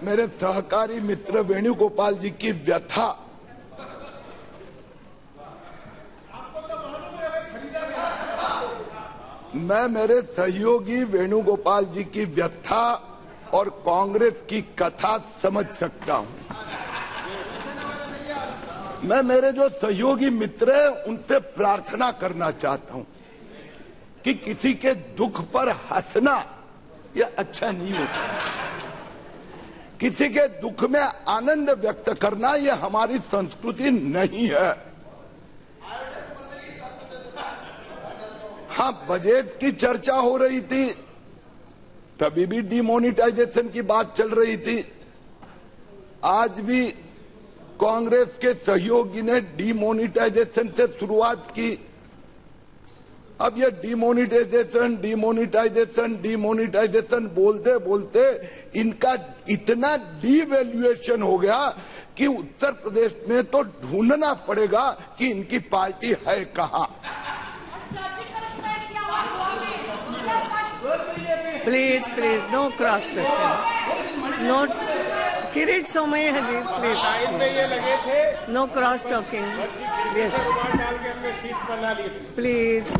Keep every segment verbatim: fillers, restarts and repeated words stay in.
मेरे सहकारी मित्र वेणुगोपाल जी की व्यथा मैं मेरे सहयोगी वेणुगोपाल जी की व्यथा और कांग्रेस की कथा समझ सकता हूं। मैं मेरे जो सहयोगी मित्र हैं उनसे प्रार्थना करना चाहता हूं कि किसी के दुख पर हंसना यह अच्छा नहीं होता। किसी के दुख में आनंद व्यक्त करना यह हमारी संस्कृति नहीं है। हाँ, बजट की चर्चा हो रही थी, तभी भी डिमोनिटाइजेशन की बात चल रही थी। आज भी कांग्रेस के सहयोगी ने डिमोनिटाइजेशन से शुरुआत की। अब ये डिमोनिटाइजेशन डिमोनिटाइजेशन डिमोनिटाइजेशन बोलते बोलते इनका इतना डिवैल्यूएशन हो गया कि उत्तर प्रदेश में तो ढूंढना पड़ेगा कि इनकी पार्टी है कहां। Please please no cross question, no Kirit Somaiya ji please, line में ये लगे थे, नो क्रॉस टॉकिंग, यस डाल के हमने सीट बना ली थी, प्लीज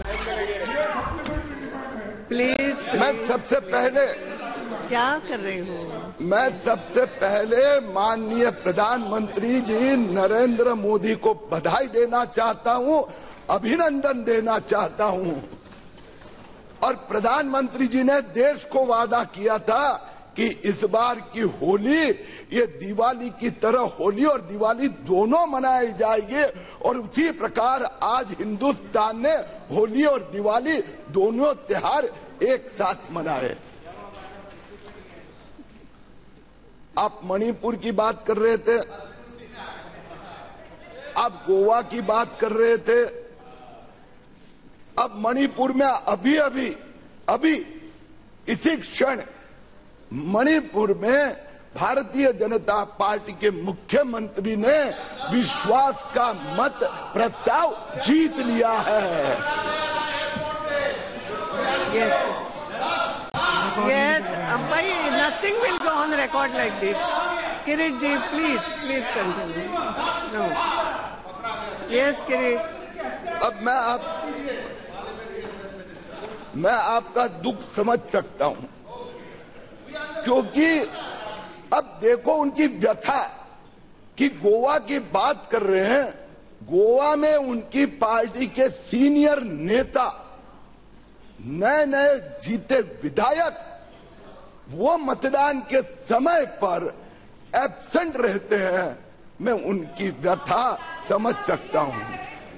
प्लीज। मैं सबसे पहले क्या कर रही हूँ? मैं सबसे पहले माननीय प्रधानमंत्री जी नरेंद्र मोदी को बधाई देना चाहता हूँ, अभिनंदन देना चाहता हूँ। और प्रधानमंत्री जी ने देश को वादा किया था कि इस बार की होली ये दिवाली की तरह होली और दिवाली दोनों मनाई जाएगी, और उसी प्रकार आज हिंदुस्तान ने होली और दिवाली दोनों त्योहार एक साथ मनाए। आप मणिपुर की बात कर रहे थे, आप गोवा की बात कर रहे थे। अब मणिपुर में अभी अभी अभी इसी क्षण मणिपुर में भारतीय जनता पार्टी के मुख्यमंत्री ने विश्वास का मत प्रस्ताव जीत लिया है। यस यस भाई, nothing will go on record like this. Kirit ji please please continue. No yes Kirit. अब मैं आप मैं आपका दुख समझ सकता हूं, क्योंकि अब देखो उनकी व्यथा कि गोवा की बात कर रहे हैं। गोवा में उनकी पार्टी के सीनियर नेता, नए नए जीते विधायक, वो मतदान के समय पर एब्सेंट रहते हैं। मैं उनकी व्यथा समझ सकता हूं।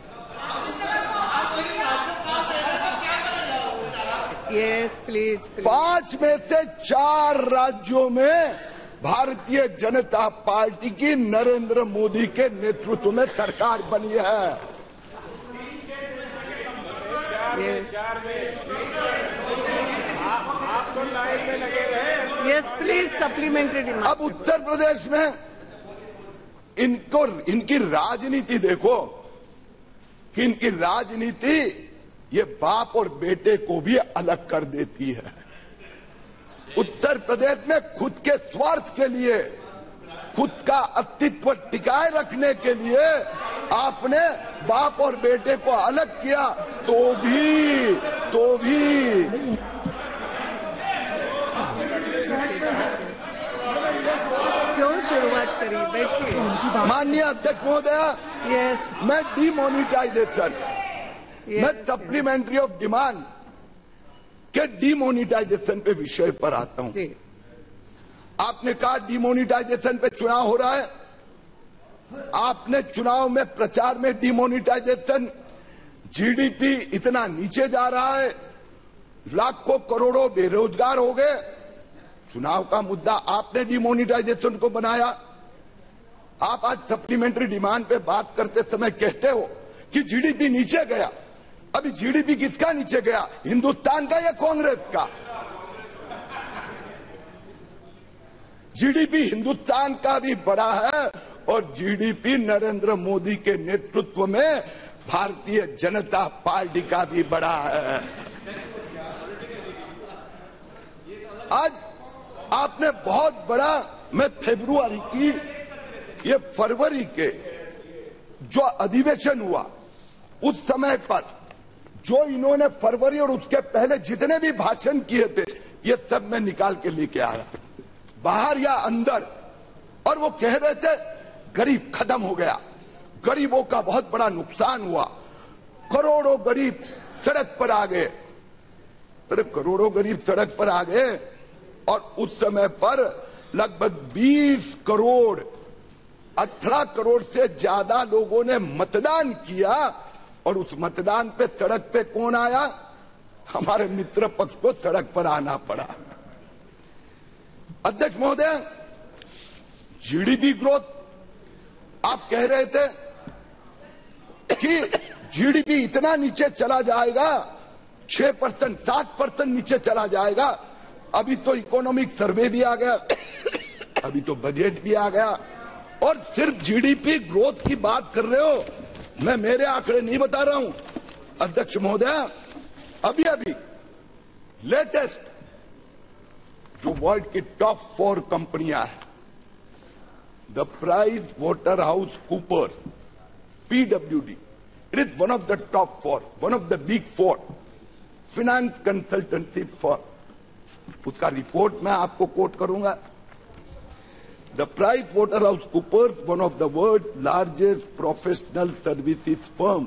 Yes please please. पांच में से चार राज्यों में भारतीय जनता पार्टी की नरेंद्र मोदी के नेतृत्व में सरकार बनी है। यस चार में आप तो लाइन में लगे रहे। Yes please supplementary demand. अब उत्तर प्रदेश में इनको इनकी राजनीति देखो कि इनकी राजनीति ये बाप और बेटे को भी अलग कर देती है। उत्तर प्रदेश में खुद के स्वार्थ के लिए, खुद का अस्तित्व टिकाए रखने के लिए आपने बाप और बेटे को अलग किया, तो भी तो भी क्यों शुरुआत करी? बैठिए। माननीय अध्यक्ष महोदय, यस मैं डिमोनिटाइजेशन मैं सप्लीमेंट्री ऑफ डिमांड के डिमोनिटाइजेशन पे विषय पर आता हूं। जी। आपने कहा डिमोनिटाइजेशन पे चुनाव हो रहा है, आपने चुनाव में प्रचार में डिमोनिटाइजेशन, जीडीपी इतना नीचे जा रहा है, लाखों करोड़ों बेरोजगार हो गए। चुनाव का मुद्दा आपने डिमोनिटाइजेशन को बनाया। आप आज सप्लीमेंट्री डिमांड पे बात करते समय कहते हो कि जीडीपी नीचे गया। अभी जीडीपी किसका नीचे गया, हिंदुस्तान का या कांग्रेस का? जीडीपी हिंदुस्तान का भी बड़ा है, और जीडीपी नरेंद्र मोदी के नेतृत्व में भारतीय जनता पार्टी का भी बड़ा है। आज आपने बहुत बड़ा मैं फरवरी की ये फरवरी के जो अधिवेशन हुआ उस समय पर जो इन्होंने फरवरी और उसके पहले जितने भी भाषण किए थे ये सब मैं निकाल के लेके आया, बाहर या अंदर। और वो कह रहे थे गरीब खत्म हो गया, गरीबों का बहुत बड़ा नुकसान हुआ, करोड़ों गरीब सड़क पर आ गए। अरे करोड़ों गरीब सड़क पर आ गए और उस समय पर लगभग बीस करोड़ अठारह करोड़ से ज्यादा लोगों ने मतदान किया और उस मतदान पे सड़क पे कौन आया? हमारे मित्र पक्ष को सड़क पर आना पड़ा। अध्यक्ष महोदय, जीडीपी ग्रोथ आप कह रहे थे कि जीडीपी इतना नीचे चला जाएगा, छह परसेंट सात परसेंट नीचे चला जाएगा। अभी तो इकोनॉमिक सर्वे भी आ गया, अभी तो बजट भी आ गया और सिर्फ जीडीपी ग्रोथ की बात कर रहे हो। मैं मेरे आंकड़े नहीं बता रहा हूं अध्यक्ष महोदय, अभी अभी लेटेस्ट जो वर्ल्ड की टॉप फोर कंपनियां हैं, the PricewaterhouseCoopers, PWD, it is one of the top four, one of the big four finance consultancy firm. उसका रिपोर्ट मैं आपको कोट करूंगा। The PricewaterhouseCoopers, one of the world's largest professional services firm,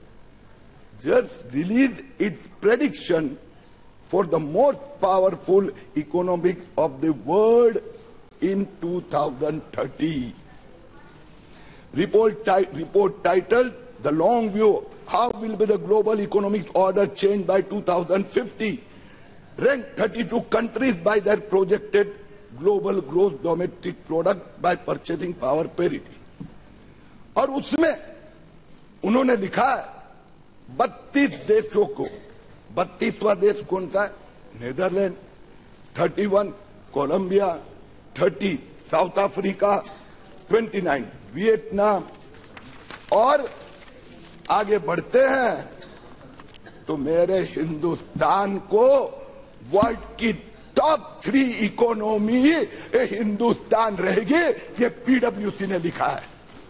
just released its prediction for the most powerful economy of the world in two thousand thirty. Report, report titled The Long View, How Will Be the Global Economic Order Changed by two thousand fifty, ranked thirty-two countries by their projected global growth domestic product by purchasing power parity. और उसमें उन्होंने लिखा है बत्तीस देशों को, बत्तीसवां देश कौन सा है? Netherland, thirty one Colombia, thirty South Africa, twenty nine Vietnam. और आगे बढ़ते हैं तो मेरे हिंदुस्तान को वर्ल्ड की टॉप थ्री इकोनॉमी हिंदुस्तान रहेगी, ये पीडब्ल्यूसी ने लिखा है।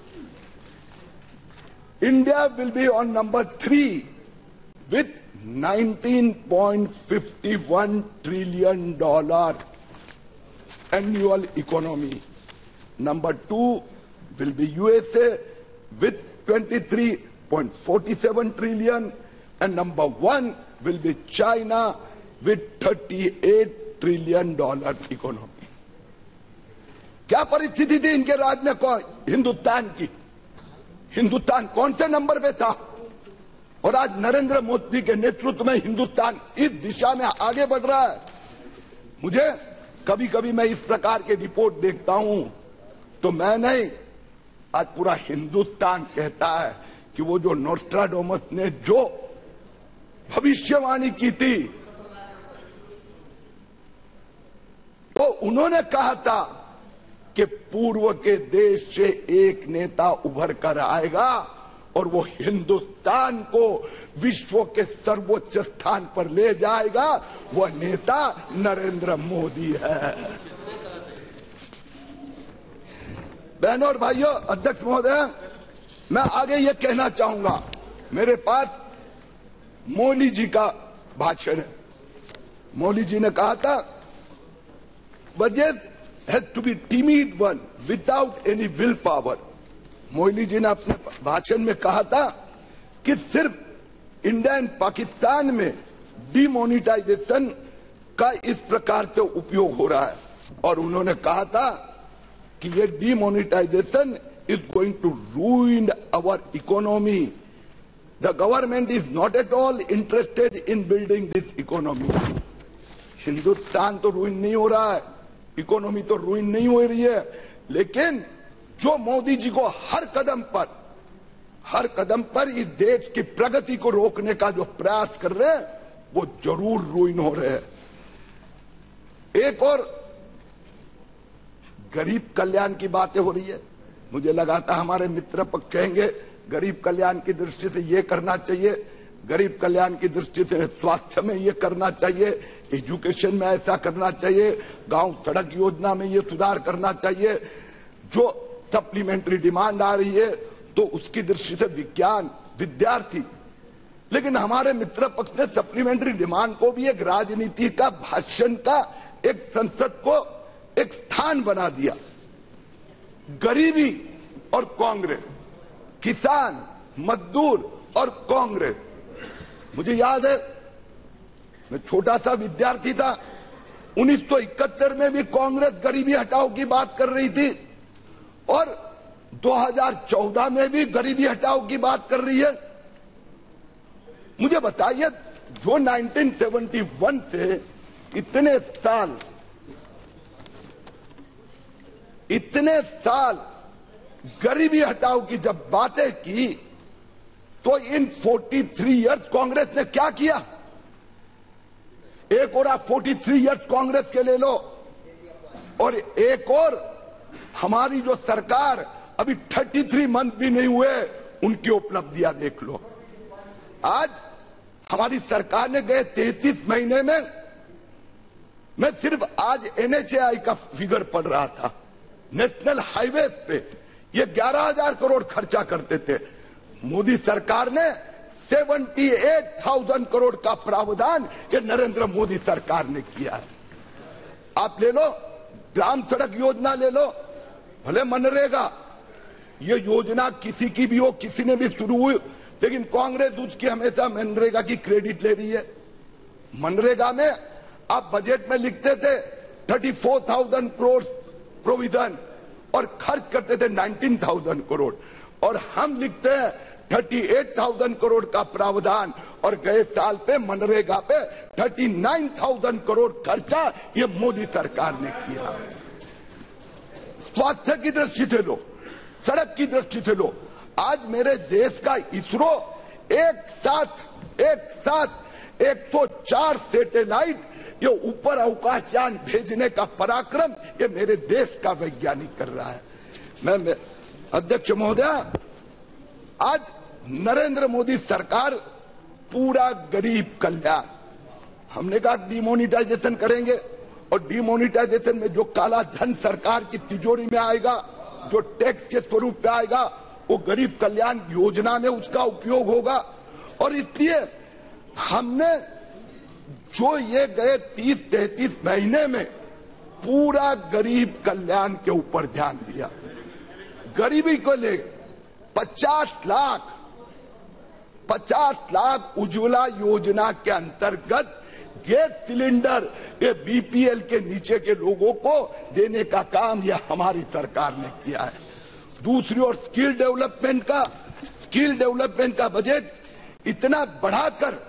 India will be on number three with nineteen point fifty one trillion dollar annual economy. Number two will be USA with twenty three point forty seven trillion and number one will be China with thirty eight trillion dollar economy. क्या परिस्थिति थी इनके राज में? कौन हिंदुस्तान की? हिंदुस्तान कौन से number पे था? और आज नरेंद्र मोदी के नेतृत्व में हिंदुस्तान इस दिशा में आगे बढ़ रहा है। मुझे कभी कभी मैं इस प्रकार के रिपोर्ट देखता हूं तो मैं नहीं, आज पूरा हिंदुस्तान कहता है कि वो जो नोस्ट्राडामस ने जो भविष्यवाणी की थी, तो उन्होंने कहा था कि पूर्व के देश से एक नेता उभर कर आएगा और वो हिंदुस्तान को विश्व के सर्वोच्च स्थान पर ले जाएगा। वह नेता नरेंद्र मोदी है। बहनों और भाइयों, अध्यक्ष महोदय, मैं आगे ये कहना चाहूंगा, मेरे पास मोदी जी का भाषण है। मोदी जी ने कहा था budget has to be timid one without any will power. Modi ji ने अपने भाषण में कहा था कि सिर्फ इंडिया एंड पाकिस्तान में डिमोनिटाइजेशन का इस प्रकार से उपयोग हो रहा है और उन्होंने कहा था कि ये demonetisation is going to ruin our economy. The government is not at all interested in building this economy. Hindustan तो रूइन नहीं हो रहा है, इकोनॉमी तो रूइन नहीं हो रही है, लेकिन जो मोदी जी को हर कदम पर हर कदम पर इस देश की प्रगति को रोकने का जो प्रयास कर रहे हैं वो जरूर रूइन हो रहे हैं। एक और गरीब कल्याण की बातें हो रही है। मुझे लगा था हमारे मित्र पक्ष कहेंगे गरीब कल्याण की दृष्टि से ये करना चाहिए। गरीब कल्याण की दृष्टि से स्वास्थ्य में ये करना चाहिए, एजुकेशन में ऐसा करना चाहिए, गांव सड़क योजना में ये सुधार करना चाहिए। जो सप्लीमेंट्री डिमांड आ रही है तो उसकी दृष्टि से विज्ञान, विद्यार्थी, लेकिन हमारे मित्र पक्ष ने सप्लीमेंट्री डिमांड को भी एक राजनीति का, भाषण का, एक संसद को एक स्थान बना दिया। गरीबी और कांग्रेस, किसान, मजदूर और कांग्रेस। मुझे याद है मैं छोटा सा विद्यार्थी था, उन्नीस सौ इकहत्तर में भी कांग्रेस गरीबी हटाओ की बात कर रही थी और दो हज़ार चौदह में भी गरीबी हटाओ की बात कर रही है। मुझे बताइए, जो उन्नीस सौ इकहत्तर से इतने साल इतने साल गरीबी हटाओ की जब बातें की तो इन तैंतालीस इयर्स कांग्रेस ने क्या किया? एक और आप तैंतालीस इयर्स कांग्रेस के ले लो और एक और हमारी जो सरकार अभी तैंतीस मंथ भी नहीं हुए उनकी उपलब्धियां देख लो। आज हमारी सरकार ने गए तैंतीस महीने में, मैं सिर्फ आज एन एच ए आई का फिगर पढ़ रहा था, नेशनल हाईवे पे ये ग्यारह हजार करोड़ खर्चा करते थे, मोदी सरकार ने अठहत्तर हज़ार करोड़ का प्रावधान ये नरेंद्र मोदी सरकार ने किया है। आप ले लो ग्राम सड़क योजना, ले लो, भले मनरेगा ये योजना किसी की भी हो, किसी ने भी शुरू हुई, लेकिन कांग्रेस उसकी हमेशा मनरेगा की क्रेडिट ले रही है। मनरेगा में आप बजट में लिखते थे चौंतीस हज़ार करोड़ प्रोविजन और खर्च करते थे उन्नीस हज़ार करोड़, और हम लिखते हैं अड़तीस हज़ार करोड़ का प्रावधान और गए साल पे मनरेगा पे उनतालीस हज़ार करोड़ खर्चा ये मोदी सरकार ने किया। स्वास्थ्य की दृष्टि से लो, सड़क की दृष्टि से लो, आज मेरे देश का इसरो एक साथ एक साथ एक सौ चार सैटेलाइट ये ऊपर अवकाशयान भेजने का पराक्रम ये मेरे देश का वैज्ञानिक कर रहा है। मैं, मैं अध्यक्ष महोदय, आज नरेंद्र मोदी सरकार पूरा गरीब कल्याण, हमने कहा डिमोनिटाइजेशन करेंगे और डिमोनिटाइजेशन में जो काला धन सरकार की तिजोरी में आएगा, जो टैक्स के स्वरूप में आएगा, वो गरीब कल्याण योजना में उसका उपयोग होगा। और इसलिए हमने जो ये गए तीस तैतीस महीने में पूरा गरीब कल्याण के ऊपर ध्यान दिया। गरीबी को ले पचास लाख पचास लाख उज्ज्वला योजना के अंतर्गत गैस सिलेंडर ये बी पी एल के नीचे के लोगों को देने का काम यह हमारी सरकार ने किया है। दूसरी ओर स्किल डेवलपमेंट का स्किल डेवलपमेंट का बजट इतना बढ़ाकर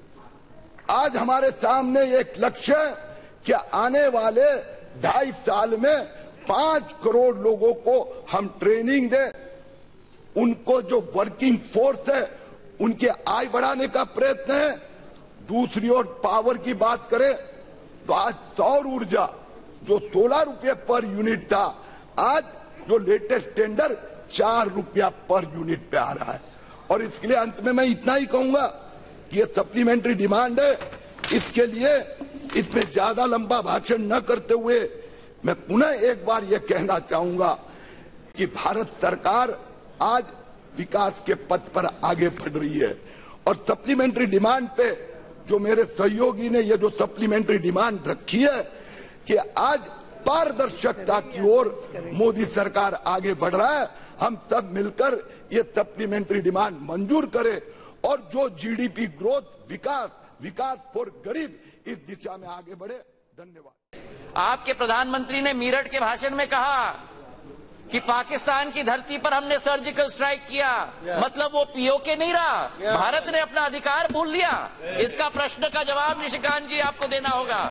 आज हमारे सामने एक लक्ष्य है कि आने वाले ढाई साल में पांच करोड़ लोगों को हम ट्रेनिंग दें, उनको जो वर्किंग फोर्स है उनके आय बढ़ाने का प्रयत्न है। दूसरी ओर पावर की बात करें तो आज सौर ऊर्जा जो सोलह रुपये पर यूनिट था, आज जो लेटेस्ट टेंडर चार रुपया पर यूनिट पे आ रहा है। और इसके लिए अंत में मैं इतना ही कहूंगा कि ये सप्लीमेंट्री डिमांड है, इसके लिए इसमें ज्यादा लंबा भाषण न करते हुए मैं पुनः एक बार ये कहना चाहूंगा कि भारत सरकार आज विकास के पथ पर आगे बढ़ रही है और सप्लीमेंट्री डिमांड पे जो मेरे सहयोगी ने ये जो सप्लीमेंट्री डिमांड रखी है कि आज पारदर्शिता की ओर मोदी सरकार आगे बढ़ रहा है, हम सब मिलकर ये सप्लीमेंट्री डिमांड मंजूर करें और जो जी डी पी ग्रोथ, विकास विकास फॉर गरीब, इस दिशा में आगे बढ़े। धन्यवाद। आपके प्रधानमंत्री ने मेरठ के भाषण में कहा कि पाकिस्तान की धरती पर हमने सर्जिकल स्ट्राइक किया, मतलब वो पी ओ के नहीं रहा, भारत ने अपना अधिकार भूल लिया। इसका प्रश्न का जवाब निशिकांत जी आपको देना होगा।